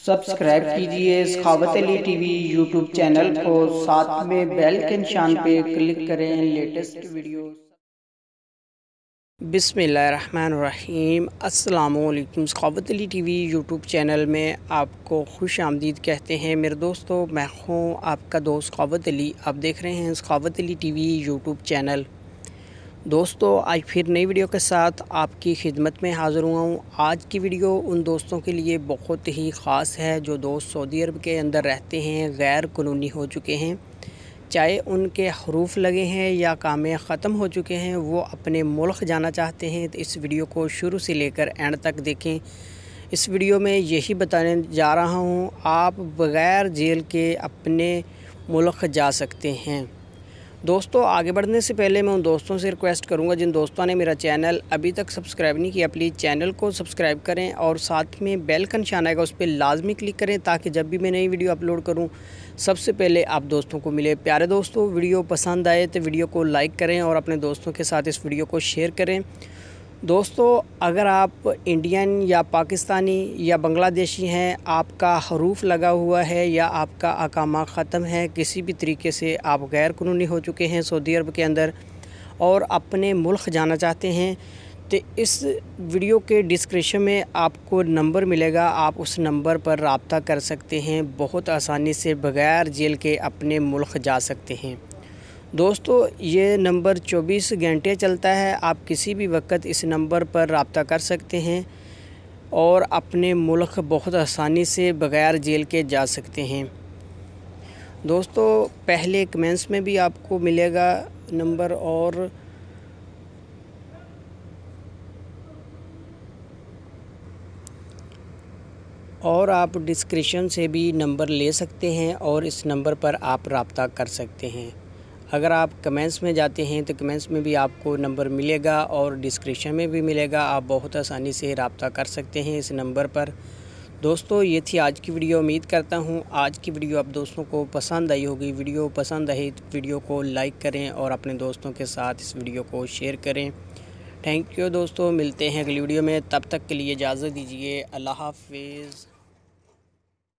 Subscribe कीजिए साखावतली TV YouTube channel को, साथ में बेल के निशान पे क्लिक करें लेटेस्ट वीडियो। बिस्मिल्लाहिर्रहमानिर्रहीम। अस्सलामुअलैकुम। साखावतली टीवी यूट्यूब चैनल में आपको खुश आमदीद कहते हैं मेरे दोस्तों। मैं हूँ आपका दोस्त साखावतली। आप देख रहे हैं साखावतली टीवी यूट्यूब चैनल। दोस्तों आज फिर नई वीडियो के साथ आपकी खिदमत में हाज़िर हुआ हूँ। आज की वीडियो उन दोस्तों के लिए बहुत ही ख़ास है जो दोस्त सऊदी अरब के अंदर रहते हैं, गैर कानूनी हो चुके हैं, चाहे उनके हरूफ लगे हैं या कामें ख़त्म हो चुके हैं, वो अपने मुल्क जाना चाहते हैं। तो इस वीडियो को शुरू से लेकर एंड तक देखें। इस वीडियो में यही बताने जा रहा हूँ, आप बग़ैर जेल के अपने मुल्क जा सकते हैं। दोस्तों आगे बढ़ने से पहले मैं उन दोस्तों से रिक्वेस्ट करूंगा जिन दोस्तों ने मेरा चैनल अभी तक सब्सक्राइब नहीं किया, प्लीज़ चैनल को सब्सक्राइब करें और साथ में बेल का निशान आएगा उस पर लाजमी क्लिक करें ताकि जब भी मैं नई वीडियो अपलोड करूं सबसे पहले आप दोस्तों को मिले। प्यारे दोस्तों, वीडियो पसंद आए तो वीडियो को लाइक करें और अपने दोस्तों के साथ इस वीडियो को शेयर करें। दोस्तों अगर आप इंडियन या पाकिस्तानी या बांग्लादेशी हैं, आपका हरूफ लगा हुआ है या आपका अकामा ख़त्म है, किसी भी तरीके से आप गैर कानूनी हो चुके हैं सऊदी अरब के अंदर और अपने मुल्क जाना चाहते हैं, तो इस वीडियो के डिस्क्रिप्शन में आपको नंबर मिलेगा। आप उस नंबर पर रब्ता कर सकते हैं। बहुत आसानी से बग़ैर जेल के अपने मुल्क जा सकते हैं। दोस्तों ये नंबर 24 घंटे चलता है। आप किसी भी वक्त इस नंबर पर रब्ता कर सकते हैं और अपने मुल्क बहुत आसानी से बग़ैर जेल के जा सकते हैं। दोस्तों पहले कमेंट्स में भी आपको मिलेगा नंबर और आप डिस्क्रिप्शन से भी नंबर ले सकते हैं और इस नंबर पर आप रब्ता कर सकते हैं। अगर आप कमेंट्स में जाते हैं तो कमेंट्स में भी आपको नंबर मिलेगा और डिस्क्रिप्शन में भी मिलेगा। आप बहुत आसानी से रब्ता कर सकते हैं इस नंबर पर। दोस्तों ये थी आज की वीडियो। उम्मीद करता हूँ आज की वीडियो आप दोस्तों को पसंद आई होगी। वीडियो पसंद आई तो वीडियो को लाइक करें और अपने दोस्तों के साथ इस वीडियो को शेयर करें। थैंक यू दोस्तों, मिलते हैं अगली वीडियो में। तब तक के लिए इजाज़त दीजिए। अल्लाह हाफ़िज़।